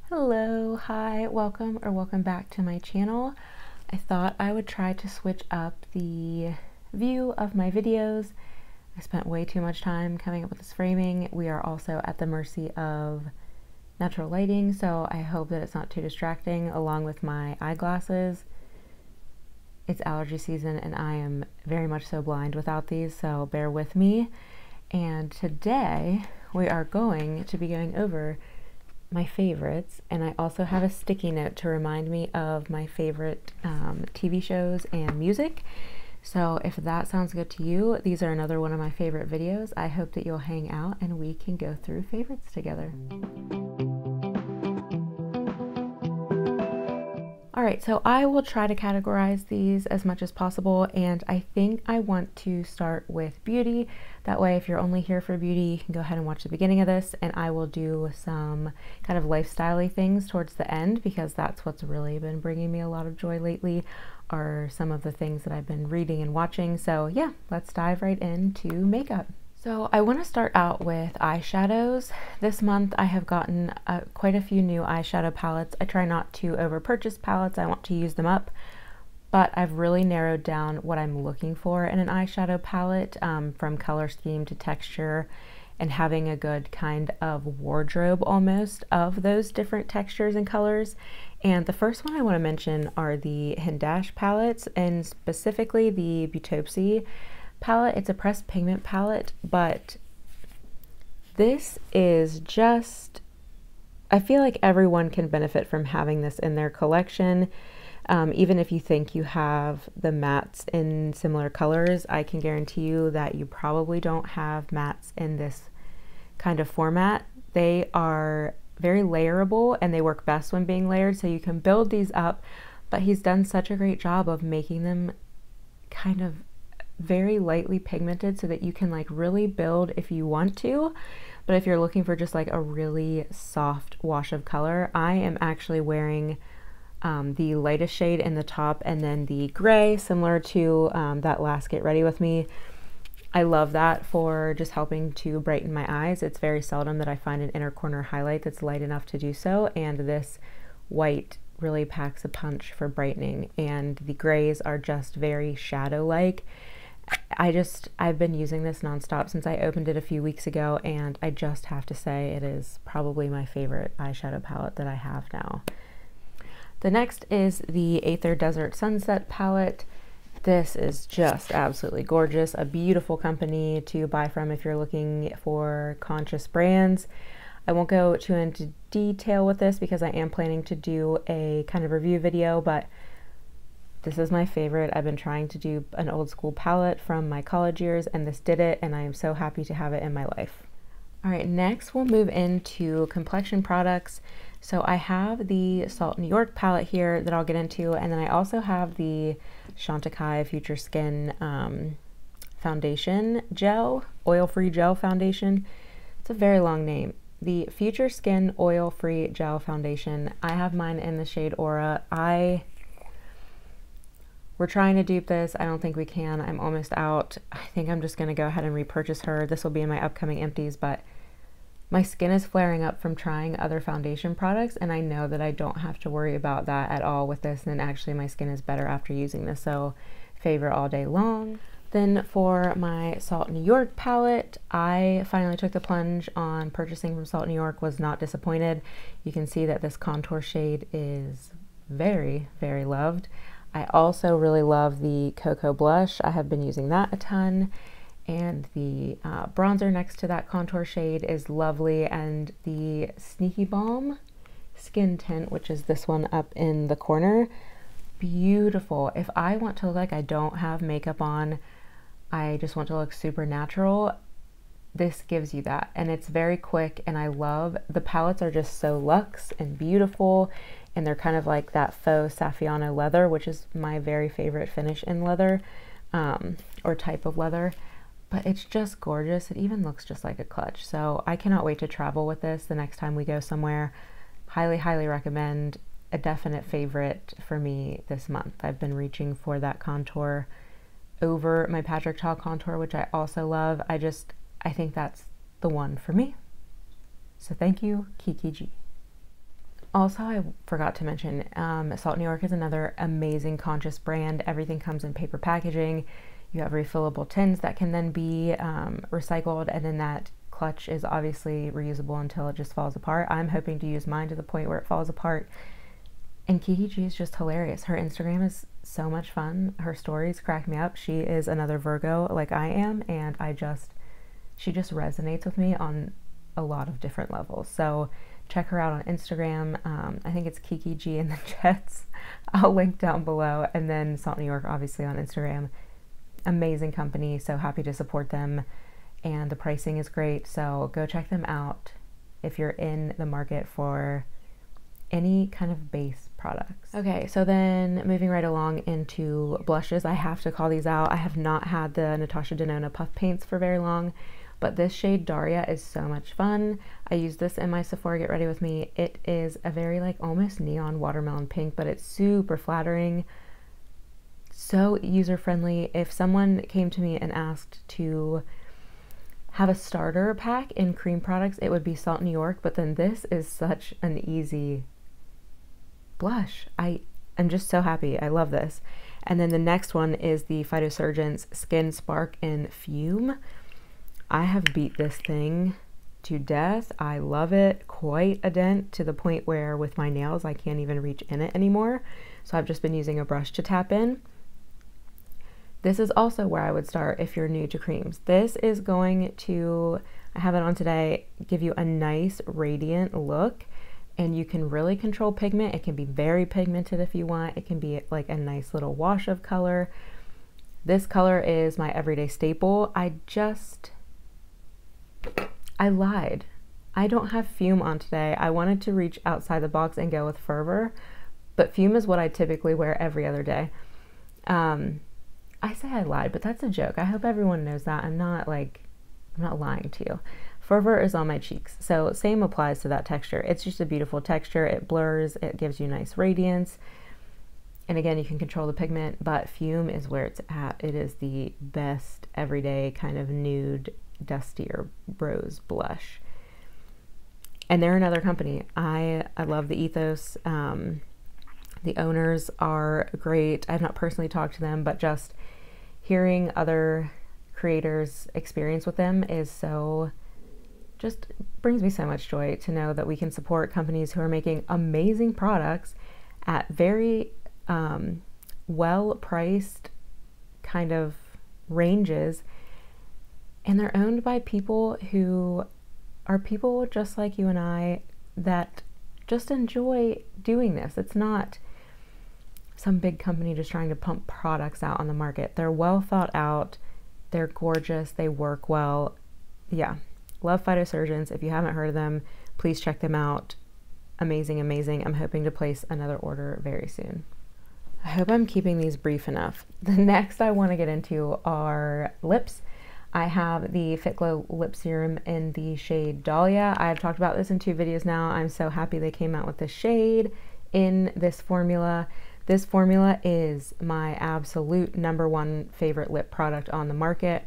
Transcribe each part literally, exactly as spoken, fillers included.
Hello, hi, welcome or welcome back to my channel. I thought I would try to switch up the view of my videos. I spent way too much time coming up with this framing. We are also at the mercy of natural lighting, so I hope that it's not too distracting along with my eyeglasses. It's allergy season and I am very much so blind without these, so bear with me. And today we are going to be going over my favorites, and I also have a sticky note to remind me of my favorite um, T V shows and music. So if that sounds good to you, these are another one of my favorite videos. I hope that you'll hang out and we can go through favorites together. Alright, so I will try to categorize these as much as possible, and I think I want to start with beauty. That way, if you're only here for beauty, you can go ahead and watch the beginning of this, and I will do some kind of lifestyle-y things towards the end, because that's what's really been bringing me a lot of joy lately, are some of the things that I've been reading and watching. So yeah, let's dive right into makeup. So I want to start out with eyeshadows. This month I have gotten uh, quite a few new eyeshadow palettes. I try not to over purchase palettes, I want to use them up, but I've really narrowed down what I'm looking for in an eyeshadow palette, um, from color scheme to texture, and having a good kind of wardrobe almost of those different textures and colors. And the first one I want to mention are the Hindash palettes, and specifically the Butopsy palette. It's a pressed pigment palette, but this is just, I feel like everyone can benefit from having this in their collection. Um, even if you think you have the mattes in similar colors, I can guarantee you that you probably don't have mattes in this kind of format. They are very layerable and they work best when being layered, so you can build these up, but he's done such a great job of making them kind of very lightly pigmented so that you can like really build if you want to. But if you're looking for just like a really soft wash of color, I am actually wearing um, the lightest shade in the top and then the gray, similar to um, that last Get Ready With Me. I love that for just helping to brighten my eyes. It's very seldom that I find an inner corner highlight that's light enough to do so, and this white really packs a punch for brightening, and the grays are just very shadow-like. I just, I've been using this nonstop since I opened it a few weeks ago, and I just have to say it is probably my favorite eyeshadow palette that I have now. The next is the Aether Desert Sunset palette. This is just absolutely gorgeous, a beautiful company to buy from if you're looking for conscious brands. I won't go too into detail with this because I am planning to do a kind of review video, but this is my favorite. I've been trying to do an old school palette from my college years, and this did it, and I am so happy to have it in my life. All right, next we'll move into complexion products. So I have the Salt New York palette here that I'll get into, and then I also have the Chantecaille Future Skin um, foundation gel, oil-free gel foundation. It's a very long name. The Future Skin Oil-Free Gel Foundation. I have mine in the shade Aura. I We're trying to dupe this. I don't think we can. I'm almost out. I think I'm just going to go ahead and repurchase her. This will be in my upcoming empties, but my skin is flaring up from trying other foundation products, and I know that I don't have to worry about that at all with this, and actually my skin is better after using this, so favorite all day long. Then for my Salt New York palette, I finally took the plunge on purchasing from Salt New York, was not disappointed. You can see that this contour shade is very, very loved. I also really love the Cocoa Blush. I have been using that a ton, and the uh, bronzer next to that contour shade is lovely, and the Sneaky Balm Skin Tint, which is this one up in the corner, beautiful. If I want to look like I don't have makeup on, I just want to look super natural, this gives you that, and it's very quick, and I love, the palettes are just so luxe and beautiful, and they're kind of like that faux Saffiano leather, which is my very favorite finish in leather, um, or type of leather, but it's just gorgeous. It even looks just like a clutch, so I cannot wait to travel with this the next time we go somewhere. Highly, highly recommend. A definite favorite for me this month. I've been reaching for that contour over my Patrick Ta contour, which I also love. I just, I think that's the one for me. So thank you, Kiki G. Also, I forgot to mention, um, Salt New York is another amazing conscious brand. Everything comes in paper packaging. You have refillable tins that can then be um, recycled, and then that clutch is obviously reusable until it just falls apart. I'm hoping to use mine to the point where it falls apart. And Kiki G is just hilarious. Her Instagram is so much fun. Her stories crack me up. She is another Virgo like I am, and I just, she just resonates with me on a lot of different levels. So check her out on Instagram. Um, I think it's Kiki G in the Jets. I'll link down below. And then Salt New York, obviously, on Instagram. Amazing company. So happy to support them. And the pricing is great. So go check them out if you're in the market for any kind of base products. Okay, so then moving right along into blushes. I have to call these out. I have not had the Natasha Denona puff paints for very long, but this shade Daria is so much fun. I use this in my Sephora Get Ready With Me. It is a very like almost neon watermelon pink, but it's super flattering, so user-friendly. If someone came to me and asked to have a starter pack in cream products, it would be Salt New York, but then this is such an easy blush. I am just so happy. I love this. And then the next one is the Phytosurgence Skin Spark in Fume. I have beat this thing to death. I love it. Quite a dent, to the point where with my nails I can't even reach in it anymore. So I've just been using a brush to tap in. This is also where I would start if you're new to creams. This is going to, I have it on today, give you a nice radiant look, and you can really control pigment. It can be very pigmented if you want. It can be like a nice little wash of color. This color is my everyday staple. I just, I lied. I don't have Fume on today. I wanted to reach outside the box and go with Fervor, but Fume is what I typically wear every other day. Um, I say I lied, but that's a joke. I hope everyone knows that. I'm not like, I'm not lying to you. Fervor is on my cheeks, so same applies to that texture. It's just a beautiful texture. It blurs, it gives you nice radiance. And again, you can control the pigment, but Fume is where it's at. It is the best everyday kind of nude, dustier rose blush. And they're another company. I, I love the ethos. Um, the owners are great. I've not personally talked to them, but just hearing other creators' experience with them is so, just brings me so much joy to know that we can support companies who are making amazing products at very um, well-priced kind of ranges, and they're owned by people who are people just like you and I that just enjoy doing this. It's not some big company just trying to pump products out on the market. They're well thought out, they're gorgeous, they work well. Yeah, love Phytosurgence. If you haven't heard of them, please check them out. Amazing, amazing. I'm hoping to place another order very soon. I hope I'm keeping these brief enough. The next I want to get into are lips. I have the Fit Glow Lip Serum in the shade Dahlia. I've talked about this in two videos now. I'm so happy they came out with the shade in this formula. This formula is my absolute number one favorite lip product on the market.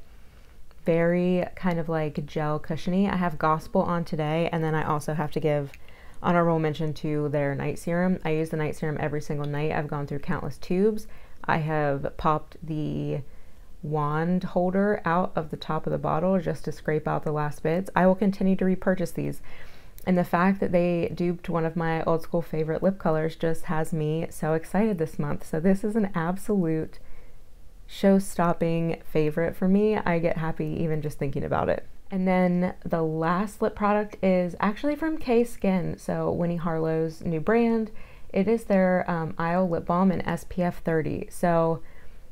Very kind of like gel cushiony. I have Gospel on today, and then I also have to give honorable mention to their night serum. I use the night serum every single night. I've gone through countless tubes. I have popped the wand holder out of the top of the bottle just to scrape out the last bits. I will continue to repurchase these. And the fact that they duped one of my old school favorite lip colors just has me so excited this month. So this is an absolute show-stopping favorite for me. I get happy even just thinking about it. And then the last lip product is actually from K-Skin. So Winnie Harlow's new brand. It is their um, Isle Lip Balm in S P F thirty. So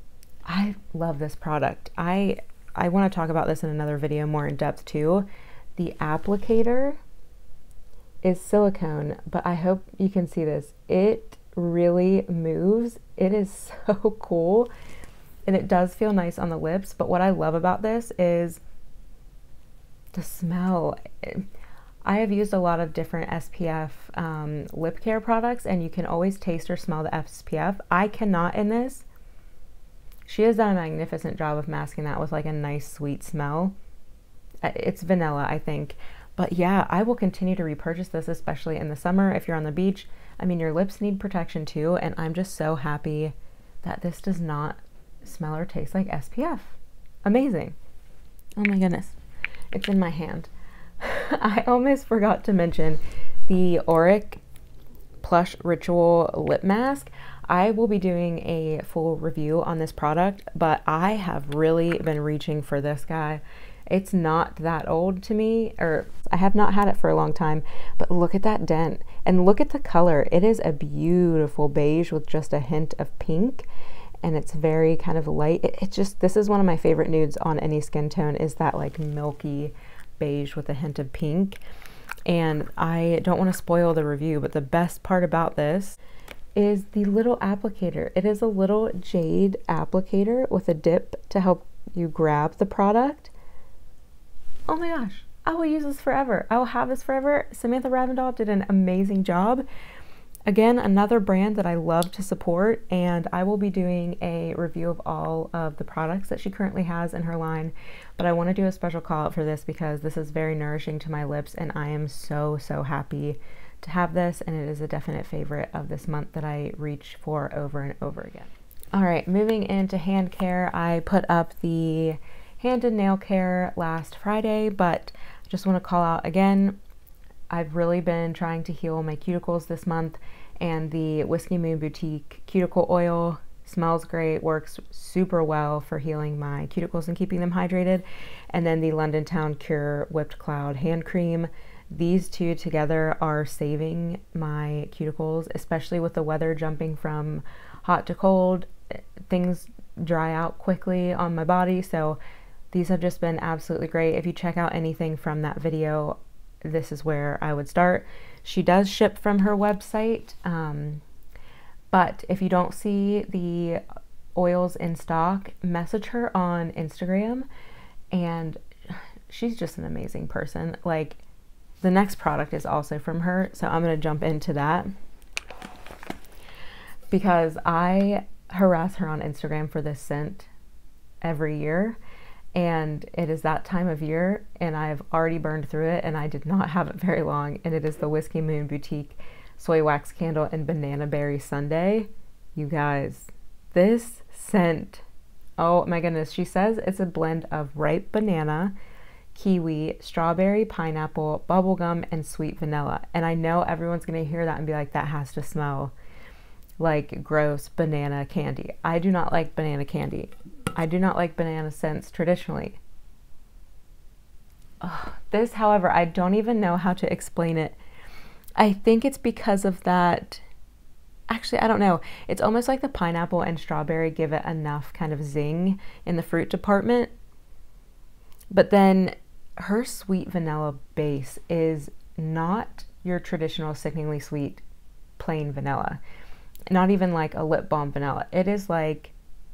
I love this product. I, I want to talk about this in another video more in depth too. The applicator is silicone, but I hope you can see this. It really moves. It is so cool, and it does feel nice on the lips. But what I love about this is the smell. I have used a lot of different S P F um, lip care products, and you can always taste or smell the S P F. I cannot in this. She has done a magnificent job of masking that with like a nice sweet smell. It's vanilla, I think, But yeah, I will continue to repurchase this, especially in the summer if you're on the beach. I mean, your lips need protection too, and I'm just so happy that this does not smell or taste like S P F. Amazing. Oh my goodness. It's in my hand. I almost forgot to mention the Auric Plush Ritual Lip Mask. I will be doing a full review on this product, but I have really been reaching for this guy. It's not that old to me, or I have not had it for a long time, but look at that dent and look at the color. It is a beautiful beige with just a hint of pink, and it's very kind of light. It, it just, this is one of my favorite nudes on any skin tone, is that like milky beige with a hint of pink. And I don't want to spoil the review, but the best part about this is the little applicator. It is a little jade applicator with a dip to help you grab the product. Oh my gosh, I will use this forever. I will have this forever. Samantha Ravndahl did an amazing job. Again, another brand that I love to support, and I will be doing a review of all of the products that she currently has in her line. But I want to do a special call out for this because this is very nourishing to my lips, and I am so, so happy to have this, and it is a definite favorite of this month that I reach for over and over again. All right, moving into hand care, I put up the hand and nail care last Friday, but I just want to call out again, I've really been trying to heal my cuticles this month, and the Whiskey Moon Boutique cuticle oil smells great, works super well for healing my cuticles and keeping them hydrated. And then the London Town Cure Whipped Cloud hand cream. These two together are saving my cuticles, especially with the weather jumping from hot to cold. Things dry out quickly on my body, so these have just been absolutely great. If you check out anything from that video, this is where I would start. She does ship from her website, um, but if you don't see the oils in stock, message her on Instagram, and she's just an amazing person. Like, the next product is also from her, so I'm going to jump into that because I harass her on Instagram for this scent every year. And it is that time of year, and I've already burned through it, and I did not have it very long. And it is the Whiskey Moon Boutique Soy Wax Candle and Banana Berry Sundae. You guys, this scent, oh my goodness. She says it's a blend of ripe banana, kiwi, strawberry, pineapple, bubblegum, and sweet vanilla. And I know everyone's going to hear that and be like, that has to smell like gross banana candy. I do not like banana candy. I do not like banana scents traditionally. Ugh. This, however, I don't even know how to explain it. I think it's because of that. Actually, I don't know. It's almost like the pineapple and strawberry give it enough kind of zing in the fruit department. But then her sweet vanilla base is not your traditional sickeningly sweet plain vanilla. Not even like a lip balm vanilla. It is like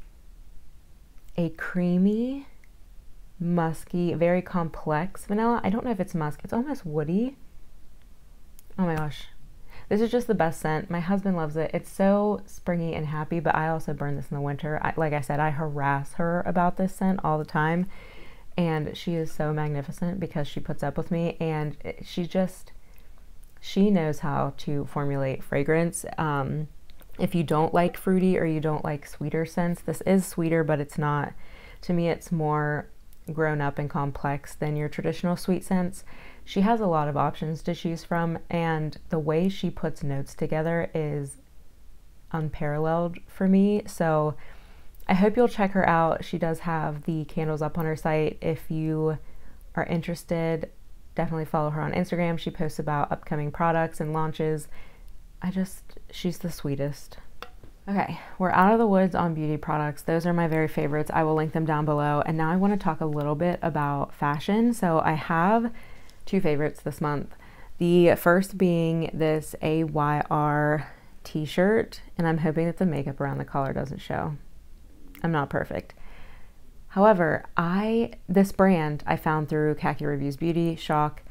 a creamy, musky, very complex vanilla. I don't know if it's musk. It's almost woody. Oh my gosh. This is just the best scent. My husband loves it. It's so springy and happy, but I also burn this in the winter. I, like I said, I harass her about this scent all the time, and she is so magnificent because she puts up with me, and she just, she knows how to formulate fragrance. Um, if you don't like fruity or you don't like sweeter scents, this is sweeter, but it's not, to me, it's more grown up and complex than your traditional sweet scents. She has a lot of options to choose from, and the way she puts notes together is unparalleled for me. So I hope you'll check her out. She does have the candles up on her site. If you are interested, definitely follow her on Instagram. She posts about upcoming products and launches. I just, she's the sweetest. Okay, we're out of the woods on beauty products. Those are my very favorites. I will link them down below. And now I want to talk a little bit about fashion. So I have two favorites this month. The first being this A Y R t-shirt, and I'm hoping that the makeup around the collar doesn't show. I'm not perfect. However, I this brand I found through Khaki Reviews Beauty, shock,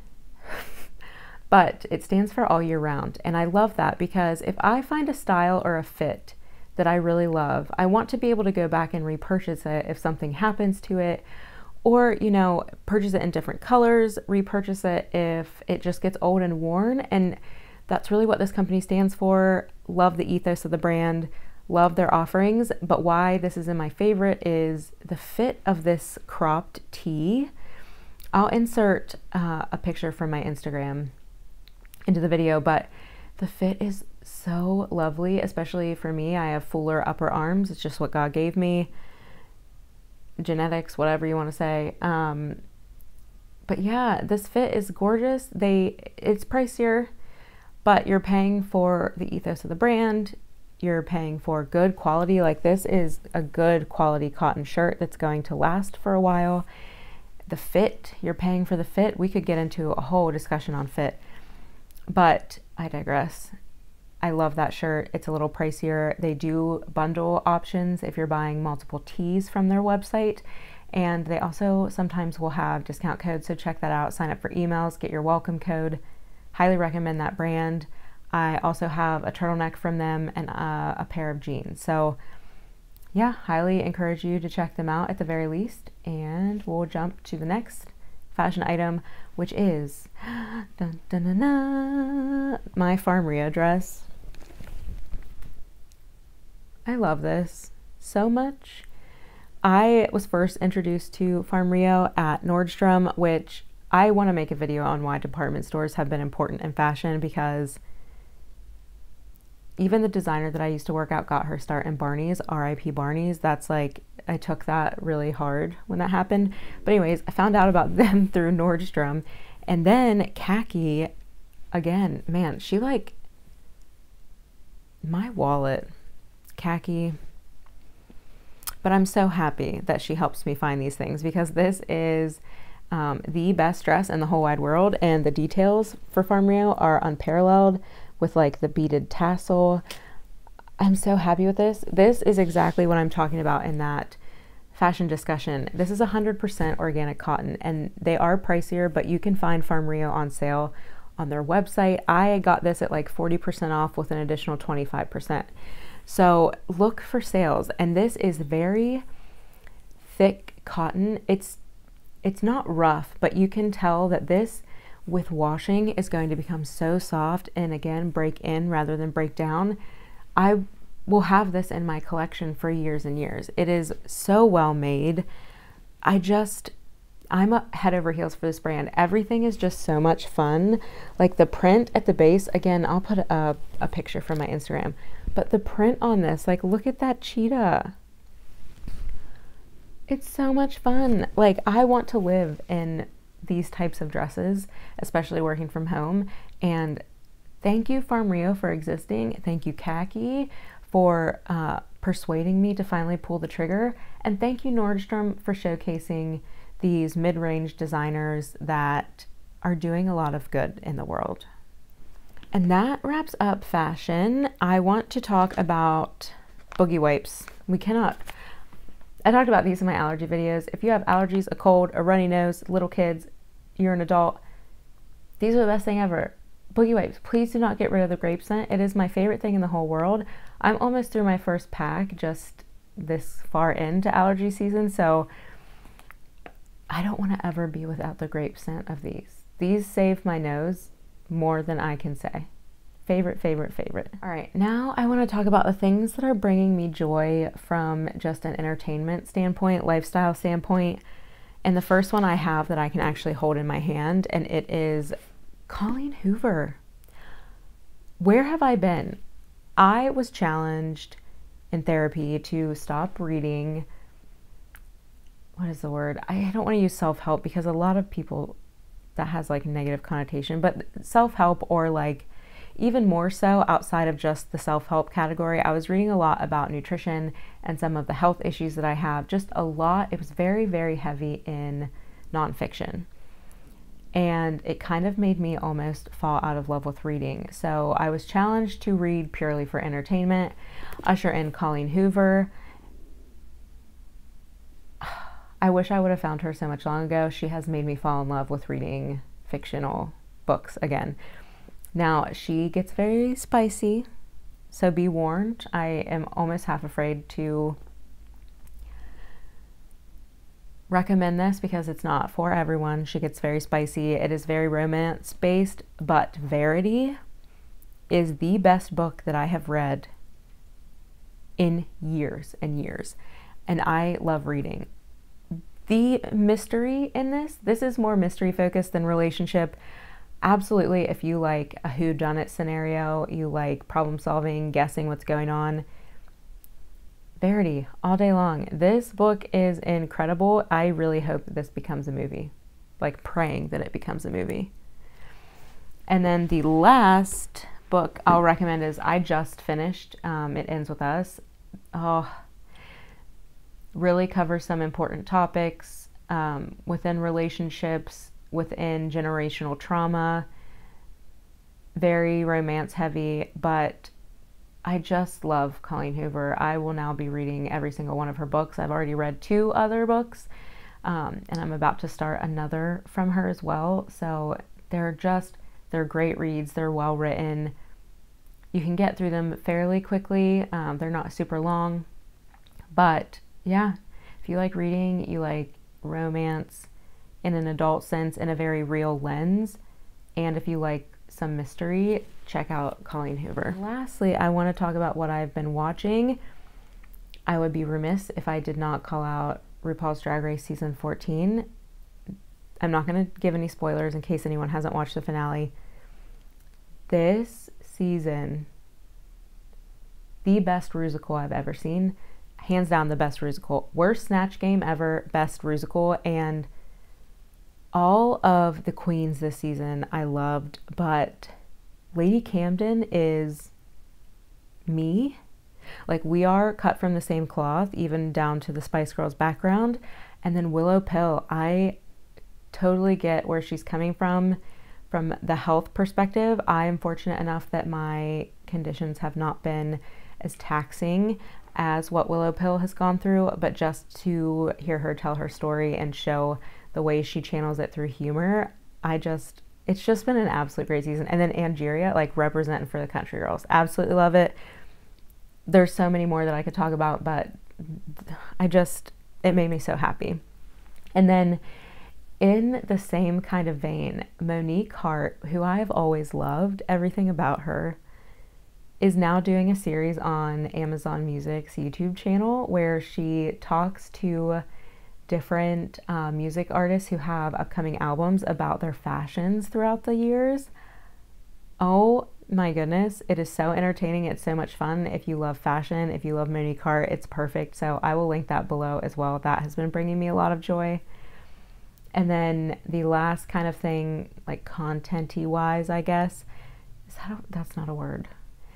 but it stands for all year round, and I love that because if I find a style or a fit that I really love, I want to be able to go back and repurchase it if something happens to it, or, you know, purchase it in different colors, repurchase it if it just gets old and worn. And that's really what this company stands for. Love the ethos of the brand, love their offerings. But why this is in my favorite is the fit of this cropped tee. I'll insert uh, a picture from my Instagram into the video, but the fit is so lovely, especially for me. I have fuller upper arms. It's just what God gave me. Genetics, whatever you want to say. Um, but yeah, this fit is gorgeous. They, it's pricier, but you're paying for the ethos of the brand. You're paying for good quality. Like, this is a good quality cotton shirt that's going to last for a while. The fit, you're paying for the fit. We could get into a whole discussion on fit, but I digress. I love that shirt. It's a little pricier. They do bundle options if you're buying multiple tees from their website. And they also sometimes will have discount codes. So check that out. Sign up for emails, get your welcome code. Highly recommend that brand. I also have a turtleneck from them and a, a pair of jeans. So yeah, highly encourage you to check them out at the very least. And we'll jump to the next fashion item, which is dun, dun, dun, dun, my Farm Rio dress. I love this so much. I was first introduced to Farm Rio at Nordstrom, which I want to make a video on why department stores have been important in fashion, because even the designer that I used to work out got her start in Barney's, R I P Barney's. That's like, I took that really hard when that happened. But anyways, I found out about them through Nordstrom. And then Khaki, again, man, she like, my wallet, Khaki. But I'm so happy that she helps me find these things, because this is um, the best dress in the whole wide world. And the details for Farm Rio are unparalleled, with like the beaded tassel. I'm so happy with this. This is exactly what I'm talking about in that fashion discussion. This is one hundred percent organic cotton, and they are pricier, but you can find Farm Rio on sale on their website. I got this at like forty percent off with an additional twenty-five percent. So look for sales. And this is very thick cotton. It's it's not rough, but you can tell that this with washing is going to become so soft and again break in rather than break down. I will have this in my collection for years and years. It is so well made. I just, I'm a head over heels for this brand. Everything is just so much fun. Like the print at the base, again, I'll put a, a picture from my Instagram, but the print on this, like look at that cheetah. It's so much fun. Like I want to live in these types of dresses, especially working from home. And thank you Farm Rio for existing. Thank you Khaki for uh, persuading me to finally pull the trigger. And thank you Nordstrom for showcasing these mid-range designers that are doing a lot of good in the world. And that wraps up fashion. I want to talk about boogie wipes. We cannot, I talked about these in my allergy videos. If you have allergies, a cold, a runny nose, little kids, you're an adult, these are the best thing ever. Boogie wipes. Please do not get rid of the grape scent. It is my favorite thing in the whole world. I'm almost through my first pack just this far into allergy season, so I don't want to ever be without the grape scent of these. These save my nose more than I can say. Favorite, favorite, favorite. All right, now I want to talk about the things that are bringing me joy from just an entertainment standpoint, lifestyle standpoint. And the first one I have that I can actually hold in my hand, and it is Colleen Hoover. Where have I been? I was challenged in therapy to stop reading, what is the word? I don't want to use self-help because a lot of people, that has like a negative connotation, but self-help, or like even more so outside of just the self-help category. I was reading a lot about nutrition and some of the health issues that I have, just a lot. It was very, very heavy in nonfiction. And it kind of made me almost fall out of love with reading. So I was challenged to read purely for entertainment. Usher in Colleen Hoover. I wish I would have found her so much long ago. She has made me fall in love with reading fictional books again. Now, she gets very spicy, so be warned. I am almost half afraid to recommend this because it's not for everyone. She gets very spicy. It is very romance based, but Verity is the best book that I have read in years and years. And I love reading. The mystery in this, this is more mystery focused than relationship. Absolutely, if you like a whodunit scenario, you like problem solving, guessing what's going on, Verity all day long. This book is incredible. I really hope that this becomes a movie, like praying that it becomes a movie. And then the last book I'll recommend is I just finished um, It Ends With Us. Oh, really covers some important topics um, within relationships, within generational trauma, very romance heavy, but I just love Colleen Hoover. I will now be reading every single one of her books. I've already read two other books, um, and I'm about to start another from her as well. So they're just, they're great reads. They're well written. You can get through them fairly quickly. Um, they're not super long, but yeah, if you like reading, you like romance in an adult sense, in a very real lens, and if you like some mystery, check out Colleen Hoover. Lastly, I want to talk about what I've been watching. I would be remiss if I did not call out RuPaul's Drag Race season fourteen. I'm not going to give any spoilers in case anyone hasn't watched the finale. This season, the best Rusical I've ever seen. Hands down the best Rusical. Worst Snatch Game ever, best Rusical, and all of the queens this season I loved, but Lady Camden is me. Like, we are cut from the same cloth, even down to the Spice Girls background. And then Willow Pill, I totally get where she's coming from, from the health perspective. I am fortunate enough that my conditions have not been as taxing as what Willow Pill has gone through, but just to hear her tell her story and show the way she channels it through humor, I just, it's just been an absolute great season. And then Angeria, like, representing for the country girls. Absolutely love it. There's so many more that I could talk about, but I just, it made me so happy. And then in the same kind of vein, Monique Hart, who I've always loved everything about her, is now doing a series on Amazon Music's YouTube channel where she talks to different uh, music artists who have upcoming albums about their fashions throughout the years. Oh my goodness, it is so entertaining. It's so much fun. If you love fashion, if you love Monique Hart, it's perfect. So I will link that below as well. That has been bringing me a lot of joy. And then the last kind of thing, like content-y wise, I guess, is that a, that's not a word.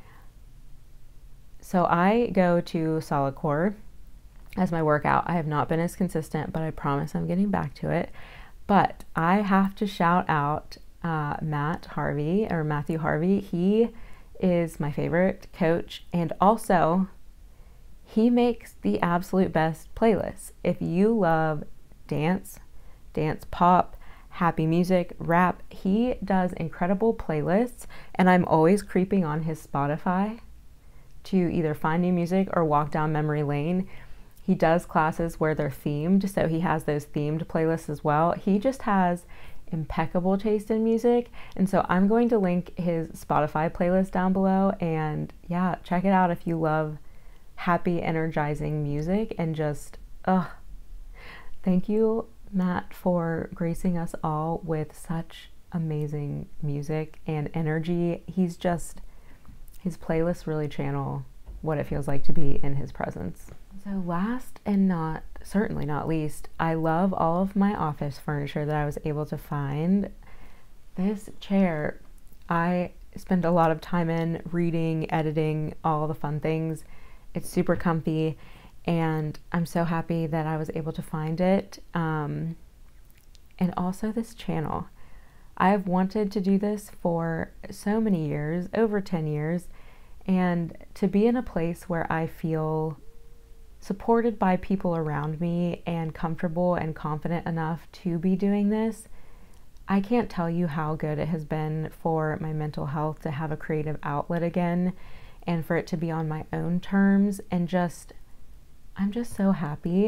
So I go to Solid Core as my workout. I have not been as consistent, but I promise I'm getting back to it. But I have to shout out uh, Matt Harvey, or Matthew Harvey. He is my favorite coach, and also he makes the absolute best playlists. If you love dance, dance pop, happy music, rap, he does incredible playlists, and I'm always creeping on his Spotify to either find new music or walk down memory lane. He does classes where they're themed, so he has those themed playlists as well. He just has impeccable taste in music, and so I'm going to link his Spotify playlist down below, and yeah, check it out if you love happy, energizing music. And just, ugh, thank you, Matt, for gracing us all with such amazing music and energy. He's just, his playlists really channel what it feels like to be in his presence. So last and not, certainly not least, I love all of my office furniture that I was able to find. This chair, I spend a lot of time in reading, editing, all the fun things. It's super comfy, and I'm so happy that I was able to find it. Um, and also this channel. I have wanted to do this for so many years, over ten years, and to be in a place where I feel supported by people around me and comfortable and confident enough to be doing this, I can't tell you how good it has been for my mental health to have a creative outlet again, and for it to be on my own terms, and just, I'm just so happy.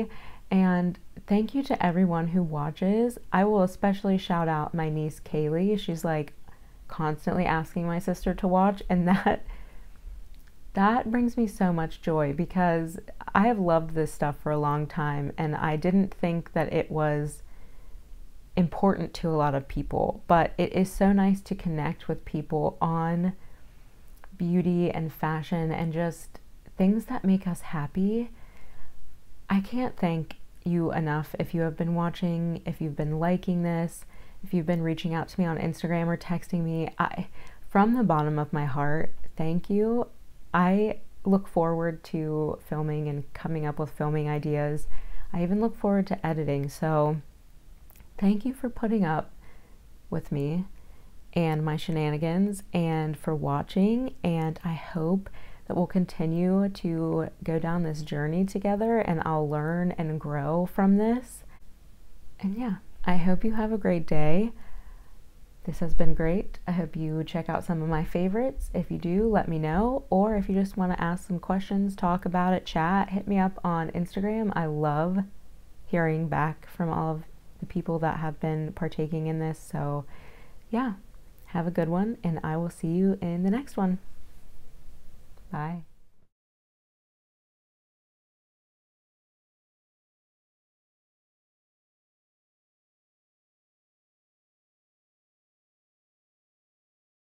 And thank you to everyone who watches. I will especially shout out my niece Kaylee. She's like constantly asking my sister to watch, and that that brings me so much joy because I have loved this stuff for a long time, and I didn't think that it was important to a lot of people, but it is so nice to connect with people on beauty and fashion and just things that make us happy. I can't thank you enough if you have been watching, if you've been liking this, if you've been reaching out to me on Instagram or texting me. I, from the bottom of my heart, thank you. I look forward to filming and coming up with filming ideas. I even look forward to editing. So thank you for putting up with me and my shenanigans and for watching. And I hope that we'll continue to go down this journey together, and I'll learn and grow from this. And yeah, I hope you have a great day. This has been great. I hope you check out some of my favorites. If you do, let me know. Or if you just want to ask some questions, talk about it, chat, hit me up on Instagram. I love hearing back from all of the people that have been partaking in this. So yeah, have a good one, and I will see you in the next one. Bye.